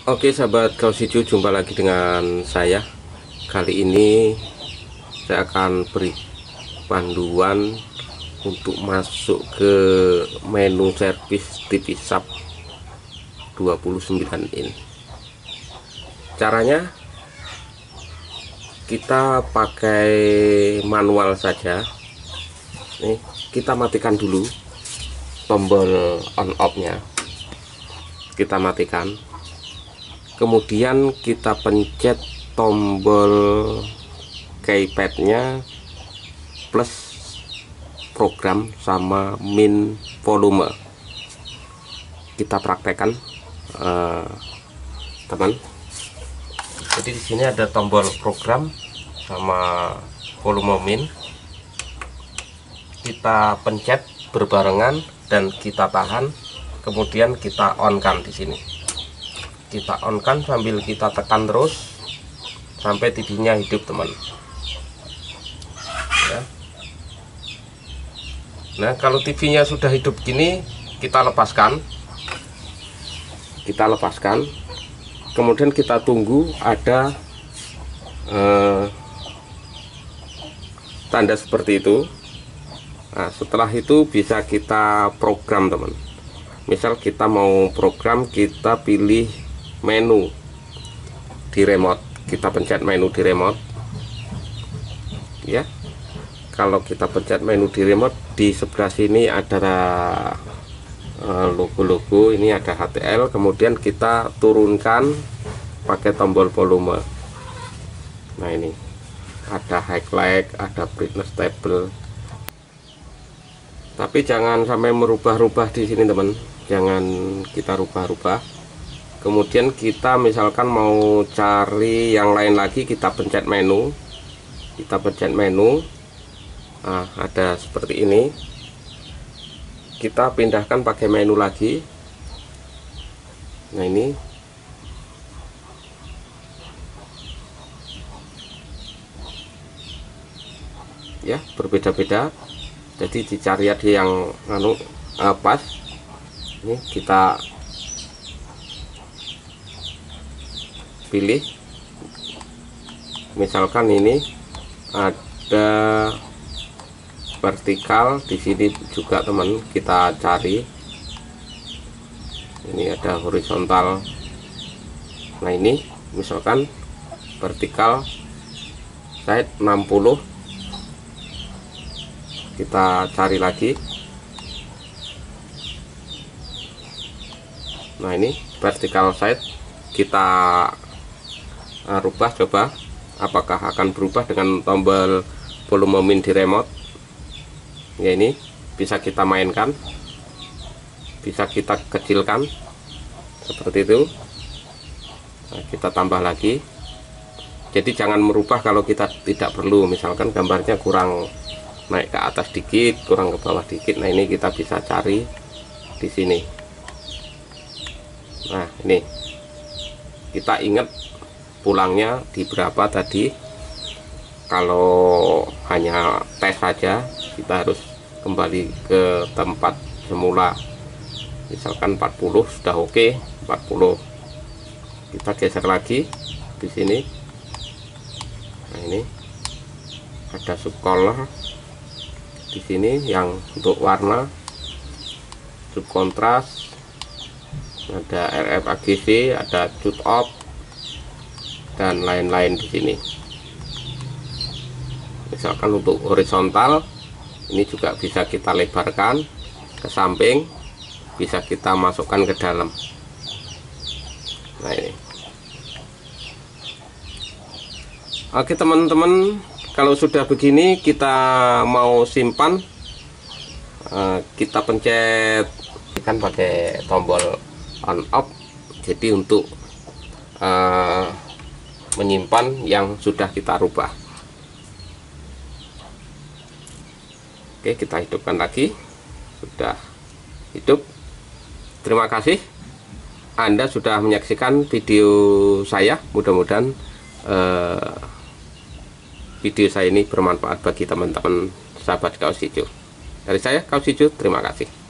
Oke sahabat Kaus Hijau, jumpa lagi dengan saya. Kali ini saya akan beri panduan untuk masuk ke menu servis TV sub 29 in. Caranya kita pakai manual saja. Nih, kita matikan dulu tombol on off nya, kita matikan. Kemudian kita pencet tombol keypadnya plus program sama min volume. Kita praktekkan teman. Jadi di sini ada tombol program sama volume min. Kita pencet berbarengan dan kita tahan. Kemudian kita on kan di sini. Kita on kan sambil kita tekan terus sampai TV-nya hidup, teman ya. Nah, kalau TV-nya sudah hidup gini, kita lepaskan, kemudian kita tunggu ada tanda seperti itu. Nah, setelah itu bisa kita program, teman. Misal kita mau program, kita pilih menu di remote, kita pencet menu di remote ya. Kalau kita pencet menu di remote, di sebelah sini ada logo-logo, ini ada HTL, kemudian kita turunkan pakai tombol volume. Nah, ini ada highlight, ada brightness table, tapi jangan sampai merubah-rubah di sini, teman. Jangan kita rubah-rubah. Kemudian kita misalkan mau cari yang lain lagi, kita pencet menu, nah, ada seperti ini, kita pindahkan pakai menu lagi. Nah, ini ya berbeda-beda, jadi dicari aja yang pas. Ini kita pilih, misalkan ini ada vertikal, di sini juga, teman, kita cari. Ini ada horizontal. Nah, ini misalkan vertikal side 60, kita cari lagi. Nah, ini vertikal side, kita rubah, coba apakah akan berubah dengan tombol volume min di remote ya. Ini bisa kita mainkan, bisa kita kecilkan seperti itu. Nah, kita tambah lagi. Jadi jangan merubah kalau kita tidak perlu, misalkan gambarnya kurang naik ke atas dikit, kurang ke bawah dikit. Nah, ini kita bisa cari di sini. Nah, ini kita ingat pulangnya di berapa tadi. Kalau hanya tes saja, kita harus kembali ke tempat semula, misalkan 40 sudah oke. 40 kita geser lagi di sini. Nah, ini ada subcolor di sini yang untuk warna, subkontras, ada RFAGC, ada cut off dan lain-lain di sini. Misalkan untuk horizontal, ini juga bisa kita lebarkan ke samping, bisa kita masukkan ke dalam. Nah, ini. Oke, teman-teman, kalau sudah begini kita mau simpan, kita pencet kan pakai tombol on off, jadi untuk menyimpan yang sudah kita rubah. Oke, kita hidupkan lagi. Sudah hidup. Terima kasih Anda sudah menyaksikan video saya. Mudah-mudahan video saya ini bermanfaat bagi teman-teman sahabat Kaus Hijau. Dari saya, Kaus Hijau, terima kasih.